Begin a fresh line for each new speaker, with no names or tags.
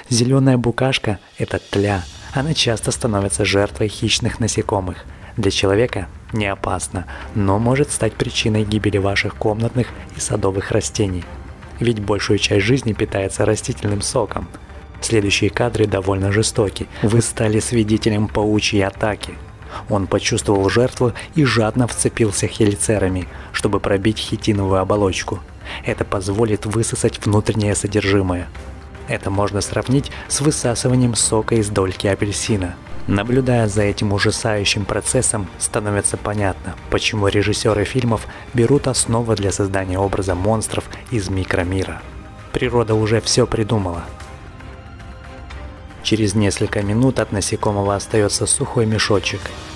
Зеленая букашка – это тля. Она часто становится жертвой хищных насекомых. Для человека не опасно, но может стать причиной гибели ваших комнатных и садовых растений. Ведь большую часть жизни питается растительным соком. Следующие кадры довольно жестоки. Вы стали свидетелем паучьей атаки. Он почувствовал жертву и жадно вцепился хелицерами, чтобы пробить хитиновую оболочку. Это позволит высосать внутреннее содержимое. Это можно сравнить с высасыванием сока из дольки апельсина. Наблюдая за этим ужасающим процессом, становится понятно, почему режиссеры фильмов берут основу для создания образа монстров из микромира. Природа уже все придумала. Через несколько минут от насекомого остается сухой мешочек.